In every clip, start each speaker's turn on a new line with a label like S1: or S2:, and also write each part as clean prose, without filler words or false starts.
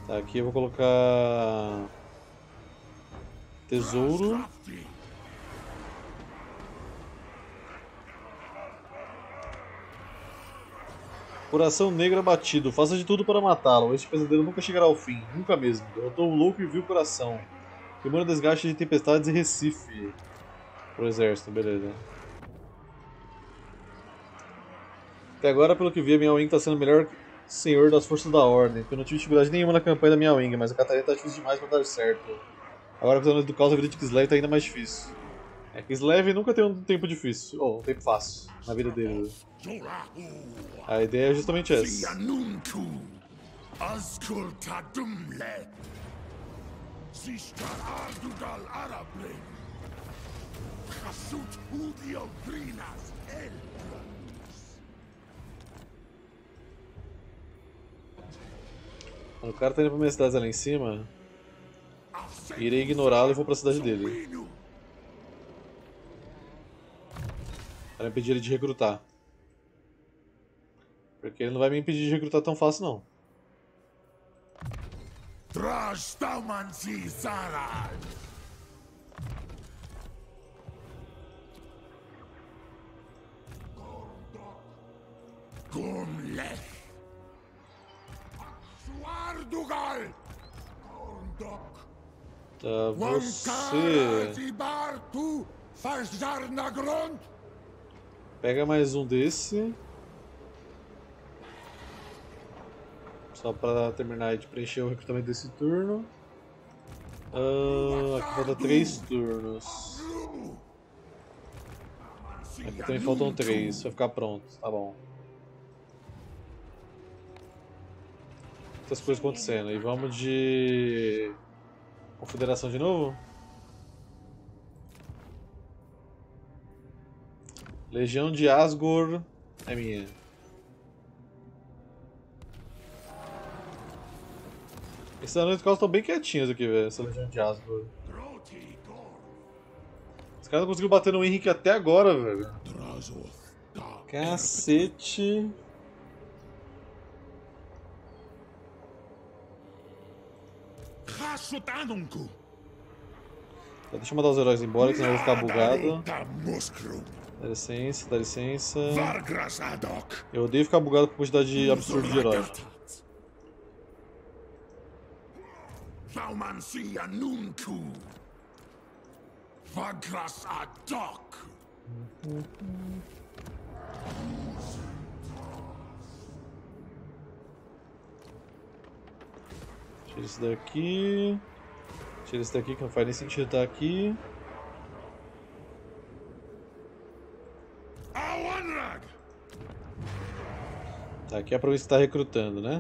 S1: Tá, aqui eu vou colocar tesouro. Coração negro abatido. Faça de tudo para matá-lo. Este pesadelo nunca chegará ao fim. Nunca mesmo. Derrotou o louco e viu o coração. Queimando desgaste de tempestades e Recife. Pro exército, beleza. Até agora, pelo que vi, a minha Wing tá sendo o melhor senhor das forças da ordem. Porque eu não tive dificuldade nenhuma na campanha da minha Wing, mas a Catarina tá difícil demais pra dar certo. Agora com os anos do caos, a vida de Kislev tá ainda mais difícil. É, Kislev nunca tem um tempo difícil, ou um tempo fácil na vida dele. A ideia é justamente essa. Quando o cara tá indo pra minha cidade lá em cima, irei ignorá-lo e vou pra cidade dele. Para impedir ele de recrutar. Porque ele não vai me impedir de recrutar tão fácil, não. Tá, você... Pega mais um desse. Só pra terminar de preencher o recrutamento desse turno. Aqui falta 3 turnos. Aqui também faltam 3, vai ficar pronto, tá bom. Muitas coisas acontecendo. E vamos de... Confederação de novo? Legião de Asgore é minha. Esses anões do caos estão bem quietinhos aqui, velho. Essa Legião de Asgore. Os caras não conseguiram bater no Henrique até agora, velho. Cacete. Deixa eu mandar os heróis embora, que senão eu vou ficar bugado. Dá licença, dá licença. Eu odeio ficar bugado com quantidade absurda de heróis. Tira esse daqui. Tira esse daqui que não faz nem sentido estar aqui. Tá, aqui é a província que está recrutando, né?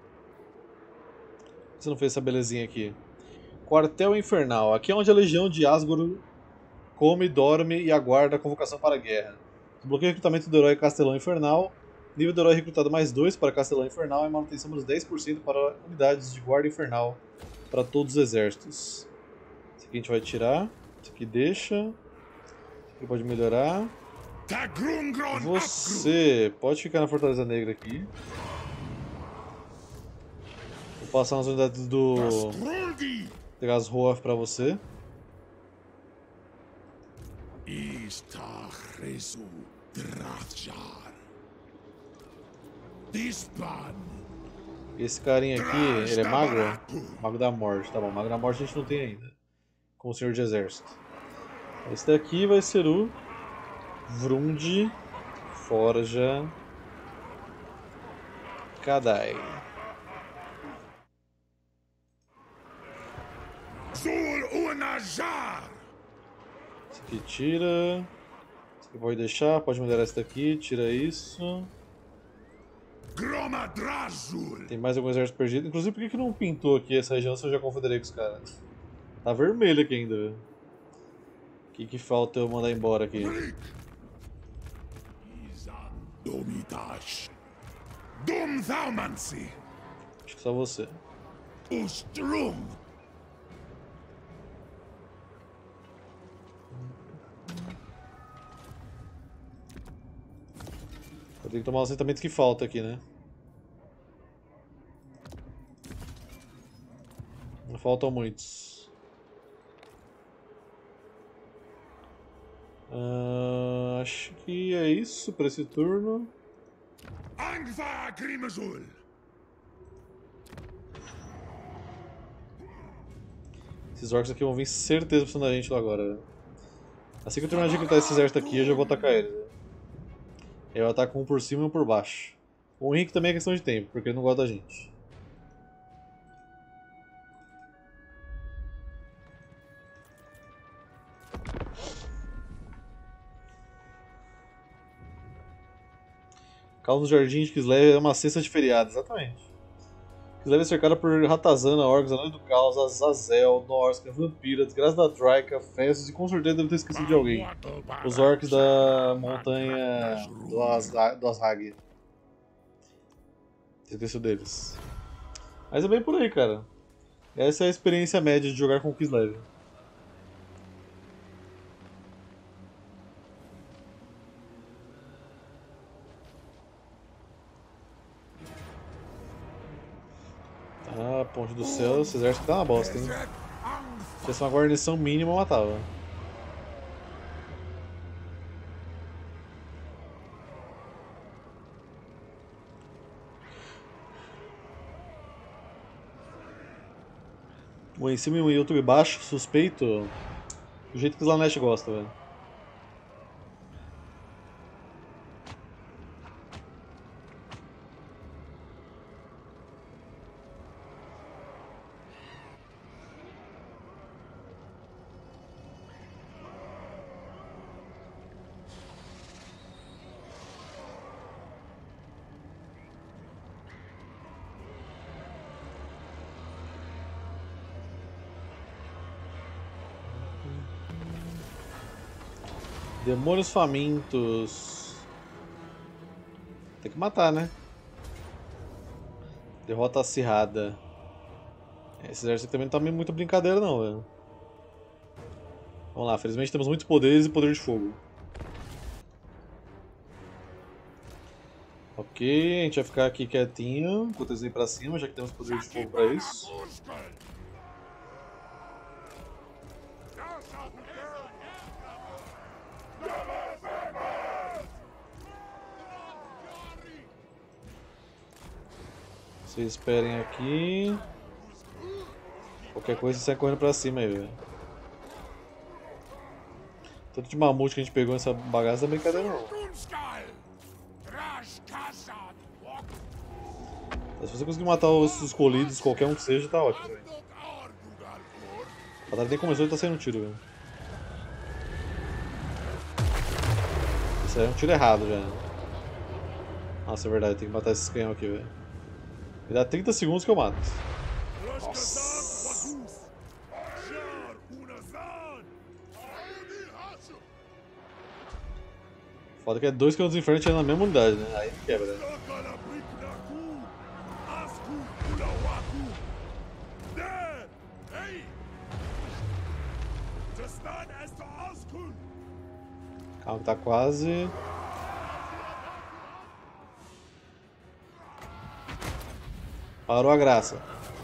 S1: Você não fez essa belezinha aqui. Quartel Infernal. Aqui é onde a Legião de Asgore come, dorme e aguarda a convocação para a guerra. Bloqueio o recrutamento do herói Castelão Infernal. Nível do herói recrutado mais 2 para Castelão Infernal e manutenção dos 10% para unidades de guarda infernal para todos os exércitos. Esse aqui a gente vai tirar. Esse aqui deixa. Esse aqui pode melhorar. Você pode ficar na Fortaleza Negra aqui. Vou passar nas unidades do Gasroaf para você. Esse carinha aqui, ele é mago? Mago da Morte, tá bom. Mago da Morte a gente não tem ainda. Como senhor de exército. Esse daqui vai ser o Vrund Forja Kadai. Esse aqui tira. Esse aqui pode deixar, pode melhorar esse daqui, tira isso. Tem mais algum exército perdido. Inclusive, por que não pintou aqui essa região se eu já confederei com os caras? Tá vermelho aqui ainda, velho. O que falta eu mandar embora aqui? Acho que só você. Eu tenho que tomar os assentamentos que falta aqui, né? Faltam muitos. Acho que é isso para esse turno. Esses orcs aqui vão vir certeza precisando da gente lá agora. Assim que eu terminar de recrutar esse exército aqui, eu já vou atacar eles. Eu ataco um por cima e um por baixo. O Henrique também é questão de tempo, porque ele não gosta da gente. Caos no Jardim de Kislev é uma cesta de feriado, exatamente. Kislev é cercada por Ratazana, Orcs, Anões do Caos, Azazel, Norsca, Vampira, Desgraça da Draika, Festos e com certeza deve ter esquecido de alguém. Os Orcs da montanha do Azhag. Esqueceu deles. Mas é bem por aí, cara. Essa é a experiência média de jogar com Kislev. Ah, Ponte do Céu, esse exército tá uma bosta, hein? Se fosse uma guarnição mínima, eu matava. Um em cima e um em outro embaixo, suspeito. Do jeito que o Slanesh gosta, velho. Demônios famintos. Tem que matar, né? Derrota acirrada. Esse exército aqui também não tá muito brincadeira não, velho. Vamos lá, felizmente temos muitos poderes e poder de fogo. Ok, a gente vai ficar aqui quietinho, enquanto eles vêm pra cima, já que temos poder de fogo pra isso. Vocês esperem aqui. Qualquer coisa você sai correndo pra cima aí, velho. Tanto de mamute que a gente pegou nessa bagaça não é brincadeira não. Se você conseguir matar os escolhidos, qualquer um que seja, tá ótimo, velho. A batalha nem começou e tá saindo um tiro, velho. Isso aí é um tiro errado, já. Nossa, é verdade, tem que matar esses canhão aqui, velho. Me dá 30 segundos que eu mato. Nossa. Foda que é 2 km de inferno tirando na mesma unidade, né? Aí quebra, né? Calma que tá quase. Parou a graça.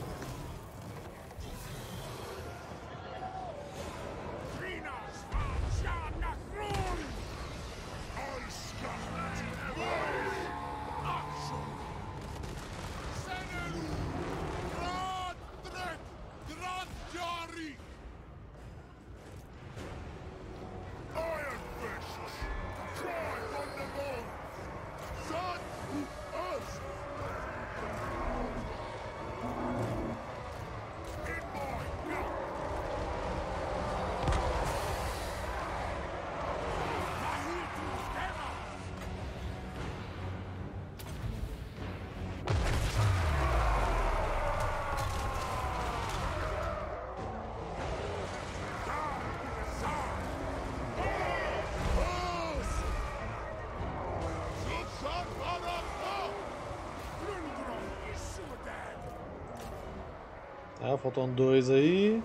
S1: Tá, faltam 2 aí.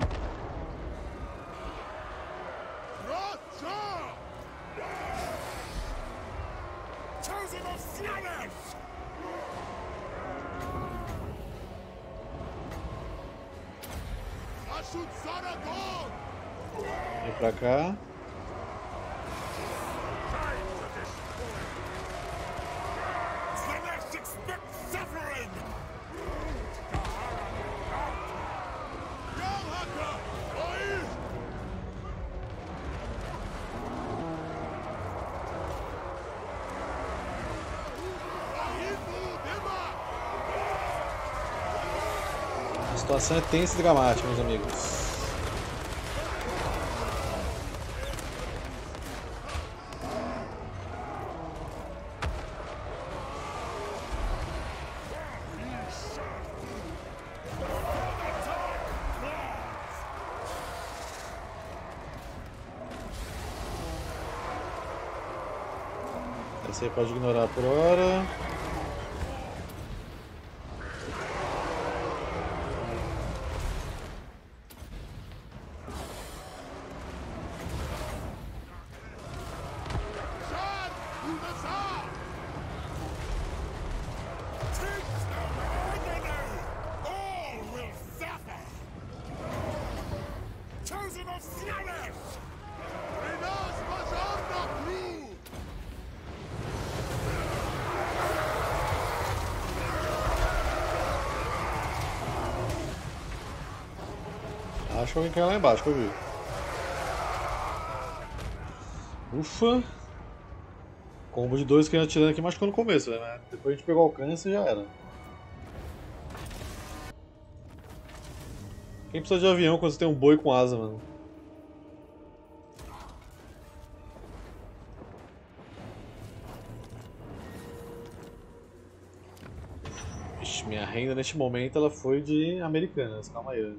S1: Vem pra cá. A situação é tensa e dramática, meus amigos. Esse aí pode ignorar por hora. Acho que alguém caiu lá embaixo, que eu vi. Ufa! Combo de 2 que eu atirando aqui machucou no começo, né? Depois a gente pegou alcance e já era. Quem precisa de avião quando você tem um boi com asa, mano? Ixi, minha renda neste momento ela foi de Americanas, calma aí.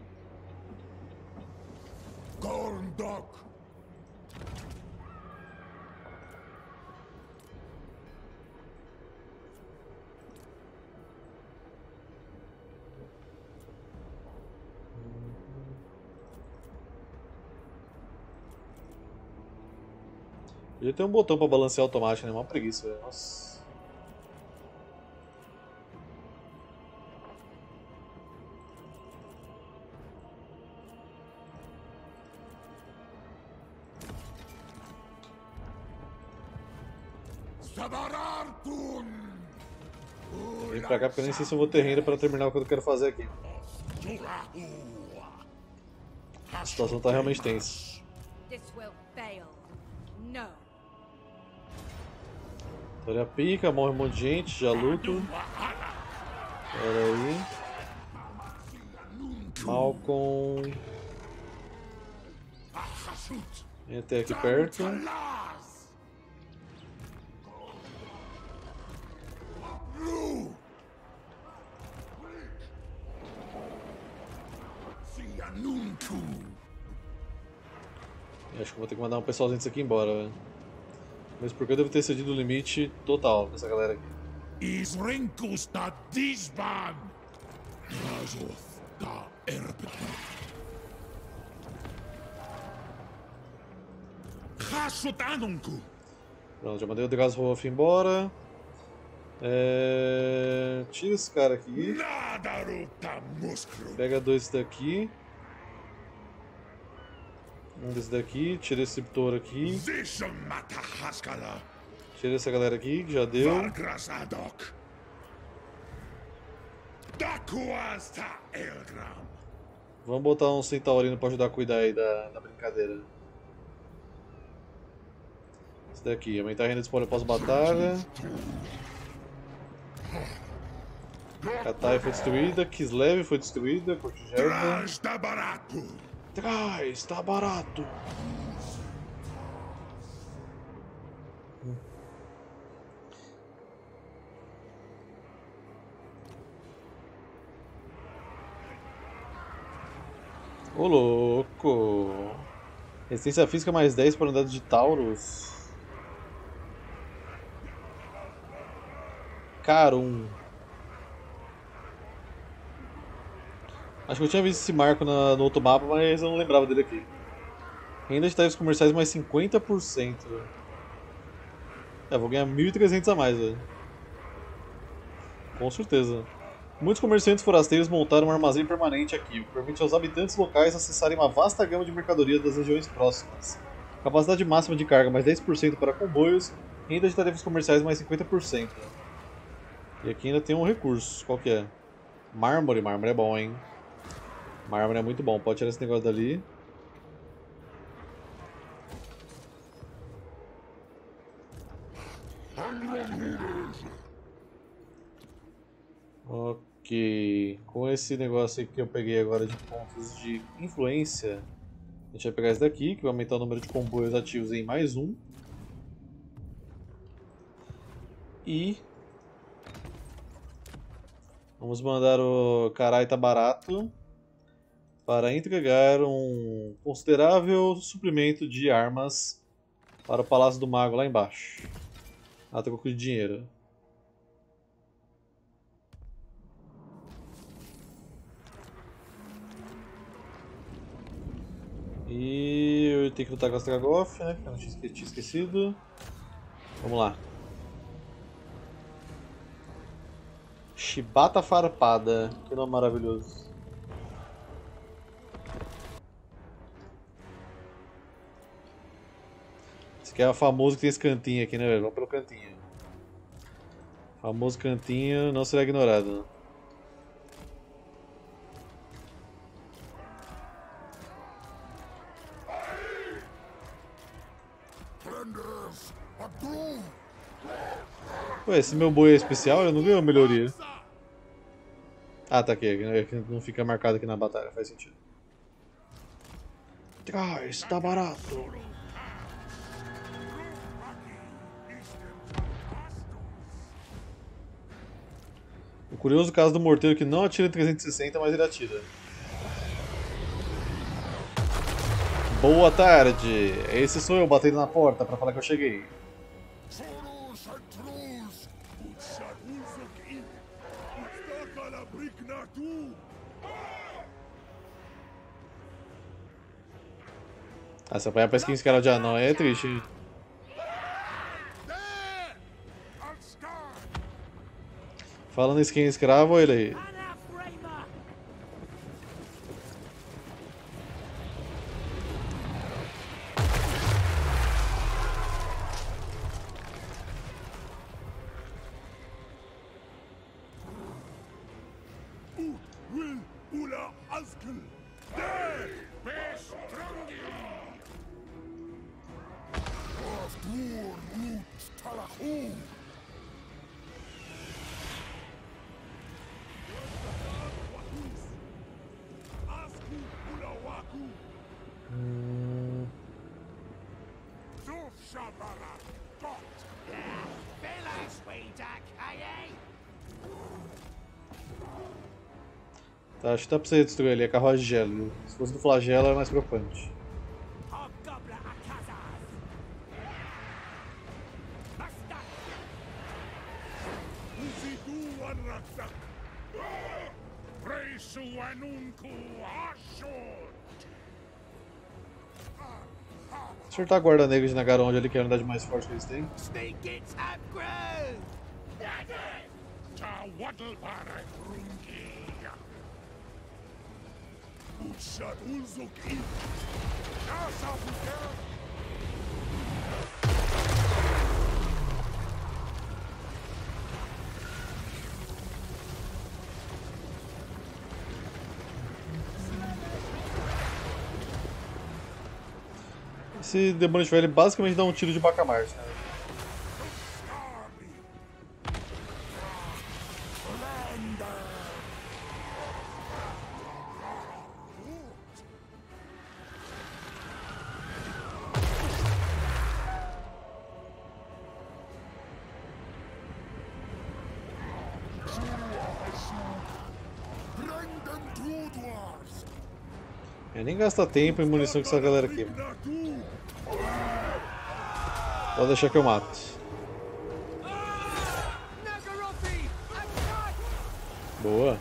S2: Gorndok!
S1: Podia ter um botão pra balancear automático, né? Uma preguiça, velho. Nossa. Vem pra cá porque eu nem sei se eu vou ter renda pra terminar o que eu quero fazer aqui. A situação tá realmente tensa. Vitória pica, morre um monte de gente, já luto. Pera aí. Malcolm. Vem até aqui perto. Acho que vou ter que mandar um pessoalzinho disso aqui embora, velho. Mas porque eu devo ter cedido o limite total dessa galera aqui.
S2: Isrinkus da Disban! Razoth da Erbe. Rasotanunku!
S1: Pronto, já mandei o Drasrof embora. Tira esse cara aqui. Pega dois daqui. Um desse daqui, tira esse touro aqui. Tira essa galera aqui, que já deu. Vamos botar um centaurino pra ajudar a cuidar aí da brincadeira. Esse daqui, aumentar a renda de spoiler pós-batalha. Katai foi destruída, Kislev foi destruída, Cortigeva. Trás, tá barato. Ô louco. Resistência física mais 10 para unidade de Taurus. Carum. Acho que eu tinha visto esse marco no outro mapa, mas eu não lembrava dele aqui. Renda de tarifas comerciais mais 50%. Vou ganhar 1.300 a mais, velho. Com certeza. Muitos comerciantes forasteiros montaram um armazém permanente aqui, o que permite aos habitantes locais acessarem uma vasta gama de mercadorias das regiões próximas. Capacidade máxima de carga mais 10% para comboios, renda de tarefas comerciais mais 50%. E aqui ainda tem um recurso, qual que é? Mármore, mármore é bom, hein? Mármore é muito bom, pode tirar esse negócio dali. Ok, com esse negócio aqui que eu peguei agora de pontos de influência, a gente vai pegar esse daqui, que vai aumentar o número de comboios ativos em mais um. E vamos mandar o Carai tá barato para entregar um considerável suprimento de armas para o Palácio do Mago lá embaixo. Ah, tô com de dinheiro. E eu tenho que lutar com a Stragoth, né? Que eu não tinha esquecido. Vamos lá. Chibata Farpada. Que nome maravilhoso. Esse aqui é o famoso que tem esse cantinho aqui, né, velho? Vamos pelo cantinho. Famoso cantinho não será ignorado. Ué, esse meu boi é especial? Eu não ganhei uma melhoria. Ah, tá aqui. Não fica marcado aqui na batalha, faz sentido. Ah, isso tá barato. O curioso caso do morteiro que não atira em 360, mas ele atira. Boa tarde! Esse sou eu batendo na porta pra falar que eu cheguei. Ah, se apanhar pra skin escala de anão é triste. Falando em skin escravo, olha ele aí. Tá, acho que dá pra você destruir ali a carruagem de gelo. Se fosse do flagelo era mais preocupante. Acertar a guarda negra de Nagaronde ali, que é a unidade mais forte que eles têm. Esse demônio de velho basicamente dá um tiro de bacamarte, né? Eu nem gasta tempo e munição com essa galera aqui. Pode deixar que eu mato. Boa.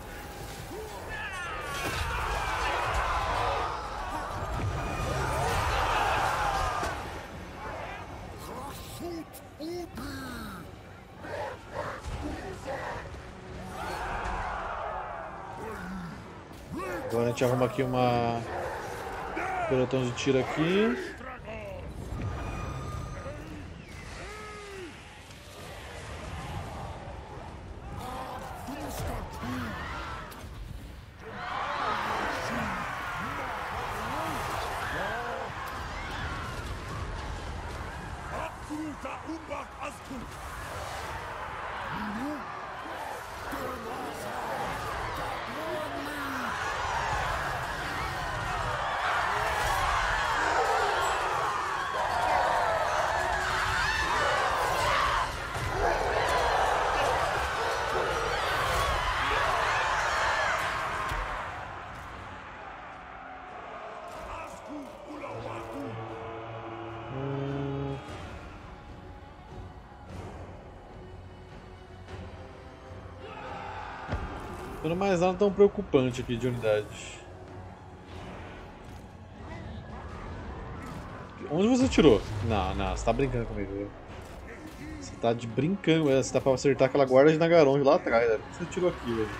S1: Agora a gente arruma aqui uma pelotão de tiro aqui. Não mais nada tão preocupante aqui de unidade. Onde você tirou? Não, não, você tá brincando comigo. Viu? Você tá de brincando, você tá pra acertar aquela guarda de Nagaron lá atrás. Né? Por que você tirou aqui, velho?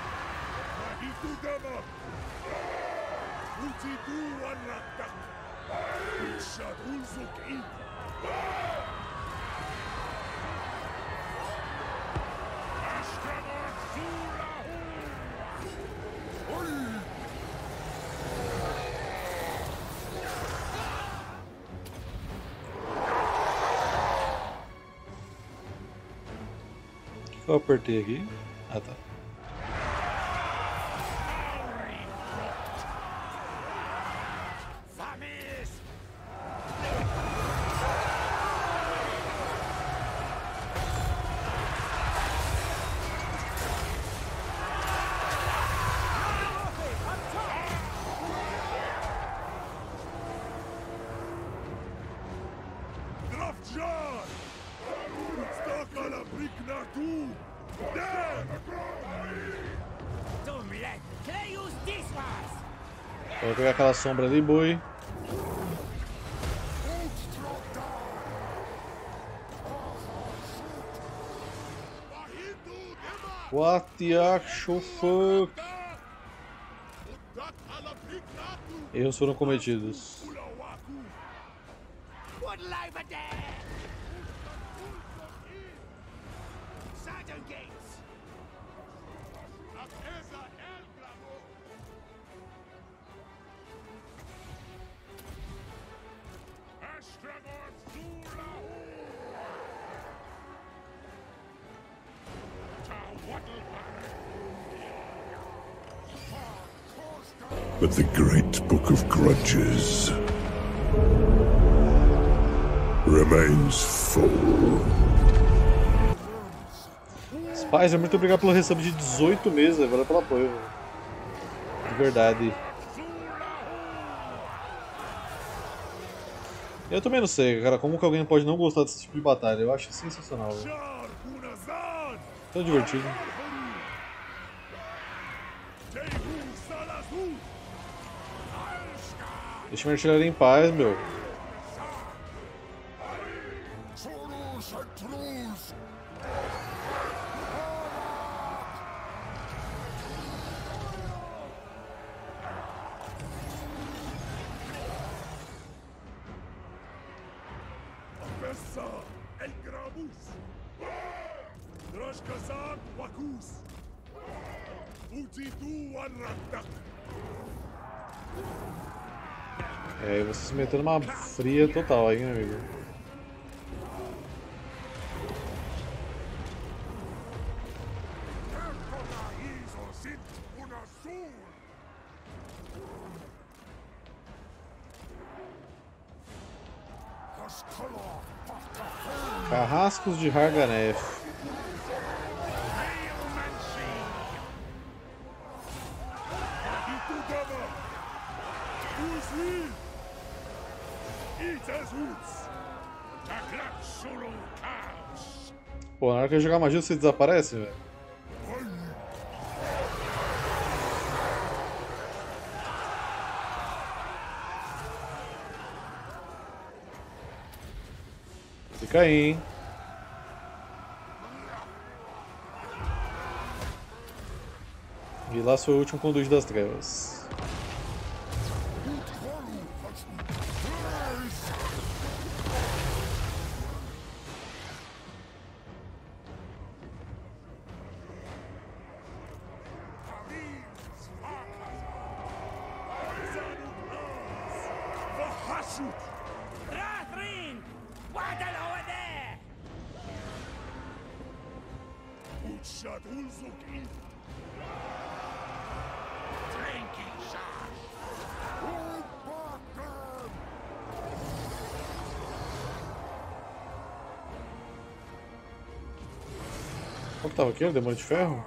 S1: O que eu apertei aqui? Ah, tá. Vou pegar aquela sombra ali, boi. What the actual fuck? Erros foram cometidos.
S2: But the great book of grudges remains full.
S1: Spicer, muito obrigado pelo resub de 18 meses, valeu pelo apoio. De verdade. Eu também não sei, cara, como que alguém pode não gostar desse tipo de batalha? Eu acho sensacional. Tão divertido. Deixa minha artilharia em paz, meu. É, e você se meteu numa fria total aí, meu amigo. Carrascos de Harganeth. Pô, na hora que eu jogar magia você desaparece, velho. Fica aí, hein. Glass foi o último conduíte das trevas. Qual que tava aqui? O demônio de ferro?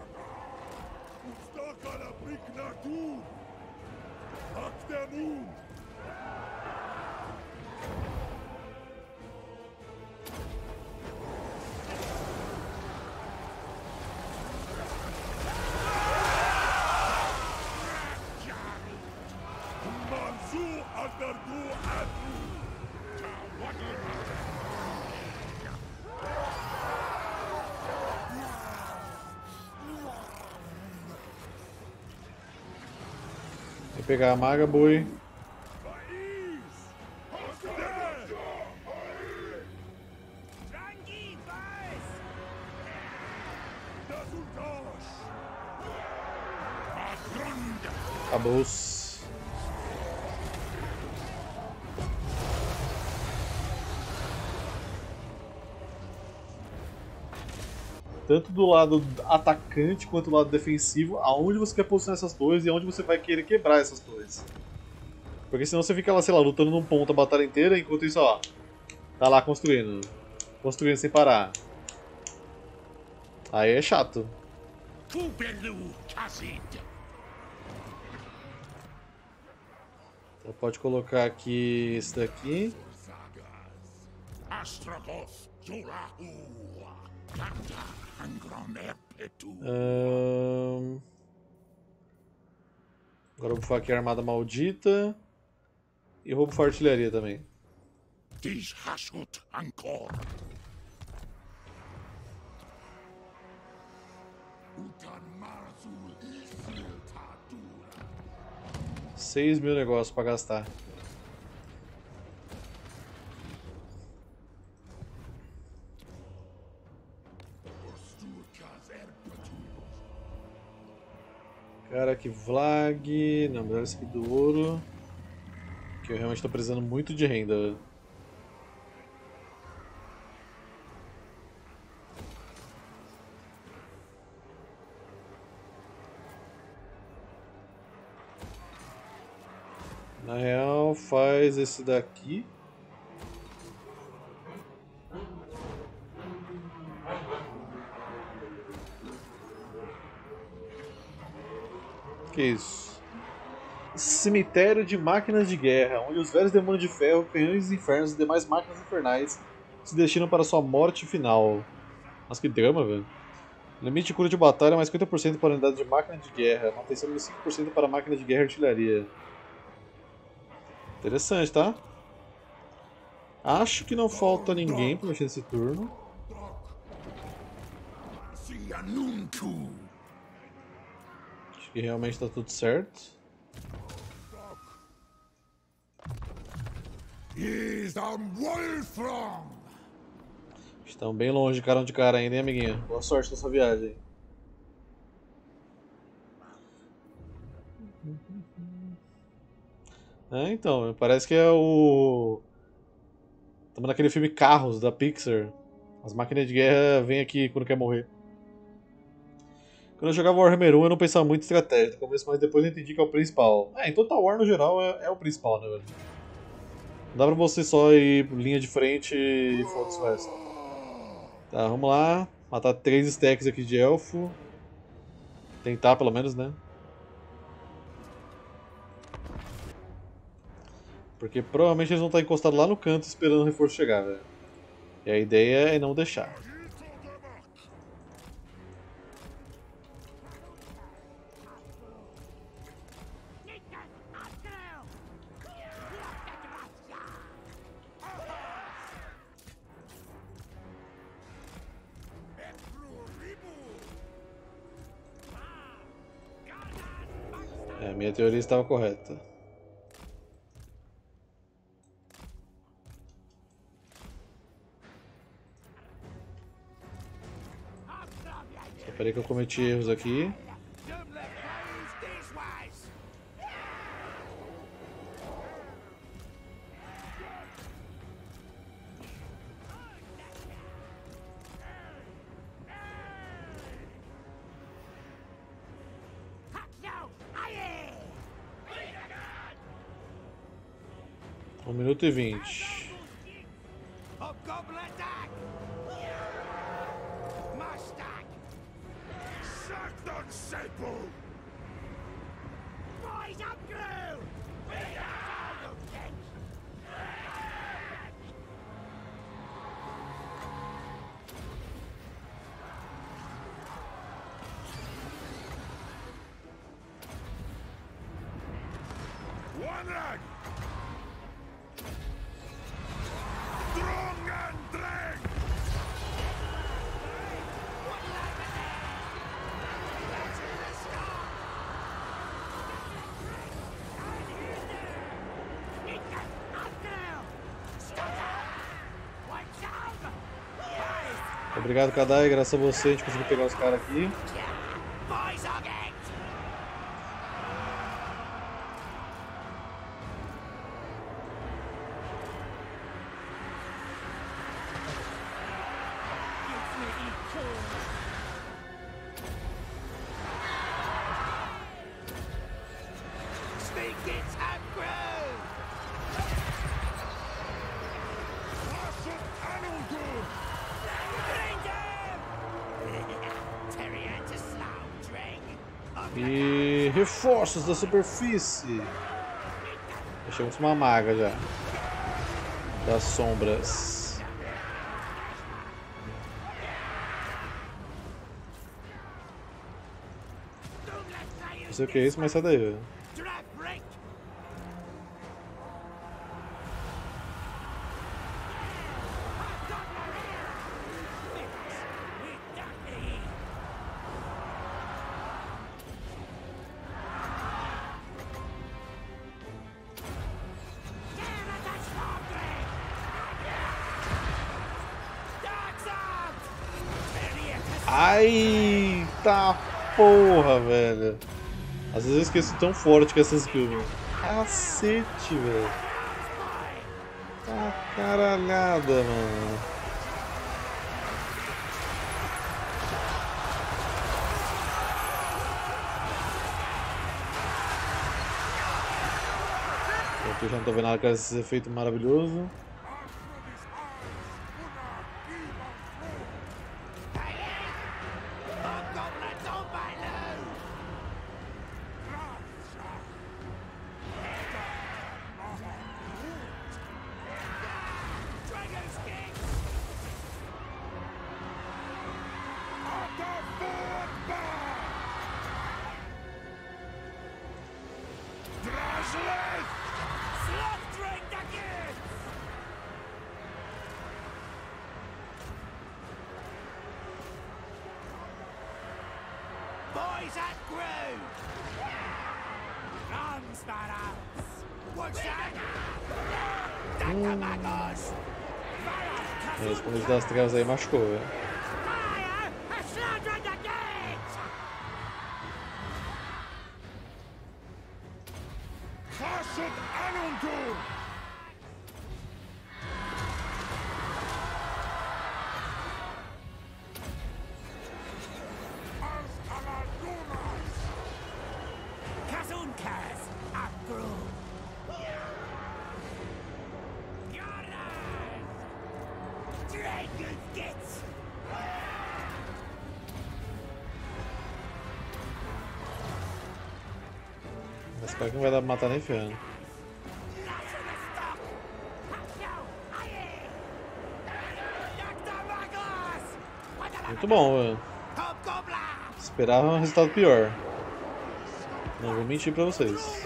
S1: Vou pegar a maga, boi. Acabou-se. Tanto do lado atacante quanto do lado defensivo, aonde você quer posicionar essas torres e aonde você vai querer quebrar essas torres. Porque senão você fica lá, sei lá, lutando num ponto a batalha inteira, enquanto isso, ó, tá lá construindo. Construindo sem parar. Aí é chato. Então pode colocar aqui esse daqui. Agora eu vou bufar aqui a armada maldita. E vou bufar a artilharia também. $6.000 negócios pra gastar. Cara, que Vlag. Não, melhor esse aqui do ouro. Que eu realmente tô precisando muito de renda. Na real, faz esse daqui. Que isso? Cemitério de máquinas de guerra, onde os velhos demônios de ferro, canhões dos infernos e demais máquinas infernais se destinam para sua morte final. Nossa, que drama, velho. Limite de cura de batalha, mais 50% para unidade de máquina de guerra, manutenção de 5% para máquina de guerra e artilharia. Interessante, tá? Acho que não falta ninguém para mexer nesse turno. Acho que realmente está tudo certo. Estão bem longe de cara ainda, hein, amiguinha? Boa sorte nessa viagem. Então, parece que é o... Estamos naquele filme Carros, da Pixar. As máquinas de guerra vêm aqui quando quer morrer. Quando eu jogava Warhammer 1 eu não pensava muito em estratégia no começo, mas depois eu entendi que é o principal. Em Total War no geral é o principal, né, velho? Não dá pra você só ir linha de frente e foda-se o resto. Tá, vamos lá. Matar 3 stacks aqui de elfo. Tentar pelo menos, né? Porque provavelmente eles vão estar encostados lá no canto esperando o reforço chegar, velho. E a ideia é não deixar. A minha teoria estava correta. Só peraí que eu cometi erros aqui. Um minuto e 20. Obrigado, Kadai. Graças a você a gente conseguiu pegar os caras aqui. E reforços da superfície. Achamos uma maga já. Das sombras. Não sei o que é isso, mas sai daí, velho. Ai, tá porra, velho. Às vezes eu esqueço tão forte que essa skill, velho. Cacete, velho. Tá caralhada, mano. Eu já não tô vendo nada com esse efeito maravilhoso. Esse Conde das Trevas aí machucou, velho. Esse cara aqui não vai dar pra matar nem ferrando. Muito bom, velho. Esperava um resultado pior. Não vou mentir pra vocês.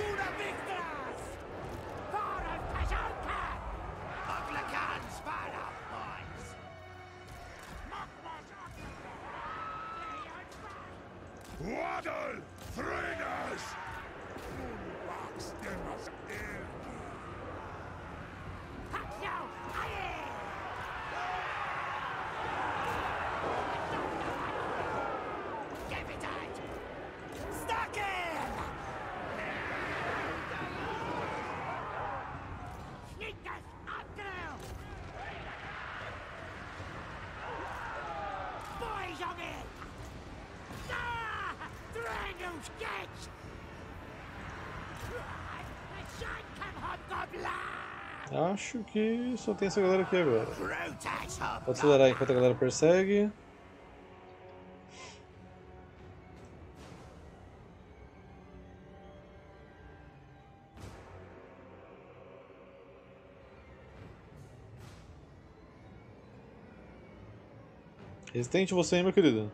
S1: Acho que só tem essa galera aqui agora. Pode acelerar enquanto a galera persegue. Resistente você, hein, meu querido.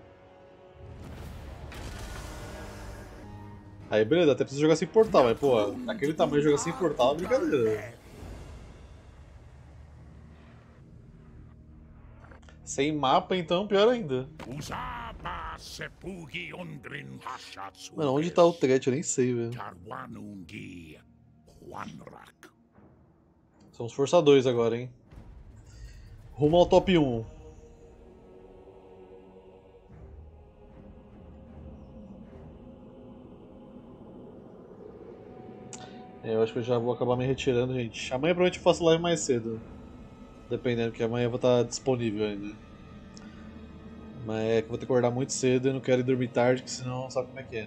S1: Aí, beleza, até precisa jogar sem portal, mas, pô, naquele tamanho jogar sem portal é brincadeira. Sem mapa, então, pior ainda. Mano, onde tá o Threat? Eu nem sei, velho. São os forçadores agora, hein. Rumo ao top 1. Eu acho que eu já vou acabar me retirando, gente. Amanhã provavelmente eu faço live mais cedo. Dependendo, que amanhã eu vou estar disponível ainda. Mas é que eu vou ter que acordar muito cedo e não quero ir dormir tarde, que senão sabe como é que é.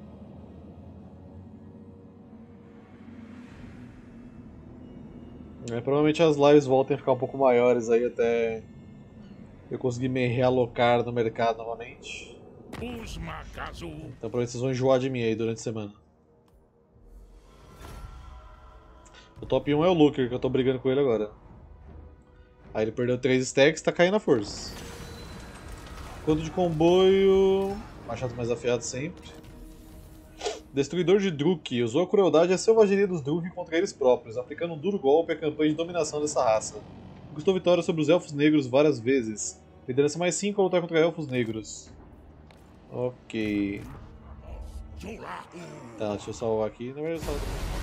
S1: Provavelmente as lives voltem a ficar um pouco maiores aí até eu conseguir me realocar no mercado novamente. Então provavelmente vocês vão enjoar de mim aí durante a semana. O top 1 é o Looker, que eu tô brigando com ele agora. Aí ele perdeu 3 stacks, tá caindo a força. Quanto de comboio... Machado mais afiado sempre. Destruidor de Druk. Usou a crueldade e a selvageria dos Druk contra eles próprios, aplicando um duro golpe à campanha de dominação dessa raça. Conquistou vitória sobre os Elfos Negros várias vezes. Liderança mais 5 ao lutar contra Elfos Negros. Ok. Tá, deixa eu salvar aqui. Na verdade, eu salvo.